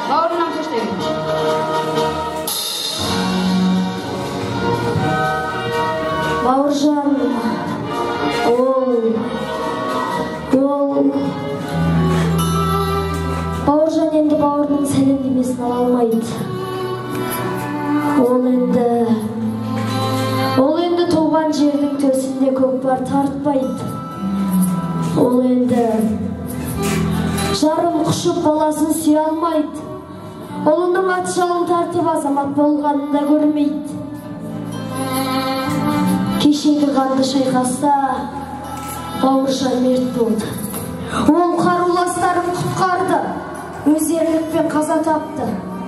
бауырынан көштеген. Бауыржан, Бауыржан енді бауырының сәлемдемесін ала алмайды. Ол енді туған жердің төсінде көкпар тартпайды. Ол енді жарым құшып баласын сүйе алмайды. Олының ат жалын тартып азамат болғанын да көрмейді. Кешегі қанды шайқаста Бауыржан мерт болды. Ол қаруластарын құтқарды, өз ерлікпен қаза тапты.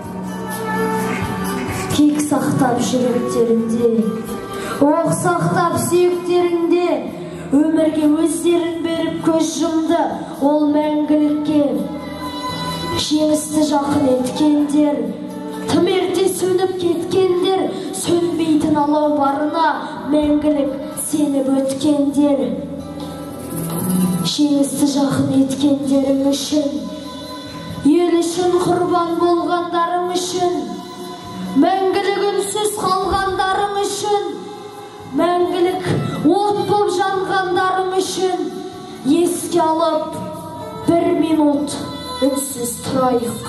Кек сақтап жүректерінде, оқ сақтап сүйектерінде, өмірге өздерін беріп көз жұмды. Ол мәңгілікке жеңісті жақын еткендер, тым ерте сөніп кеткендер, сөнбейтін алау барына мәңгілік сеніп өткендер. Жеңісті жақын еткендерің үшін, ел үшін құрбан болғандарың үшін, мәңгілік үнсіз қалғандарың үшін, мәңгілік от боп жанғандарың үшін еске алып бір минут үнсіз тұрайық.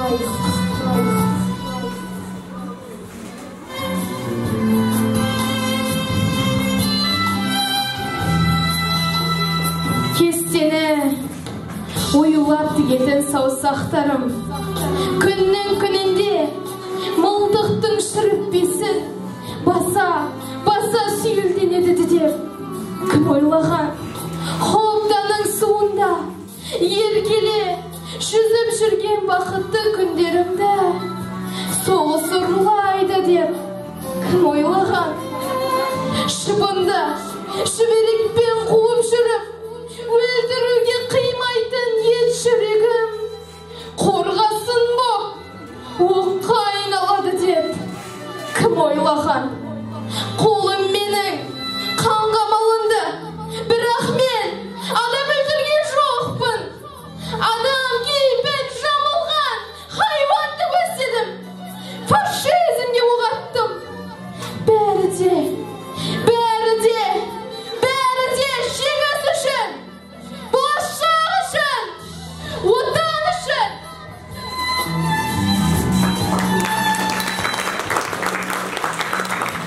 Кестені оюлап тігетін саусақтарым, күннің күнінде мылтықтың шүріппесін баса сүйілденеді деп кім ойлаған? Хобданың суында еркеле жүзіп жүрген бақытты күндерімді соғыс ұрлайды деп кім ойлаған? Шыбынды шүберекпен қуып жүріп өлтіруге қимайтын ет жүрегім қорғасын боп оққа айналады деп кім ойлаған?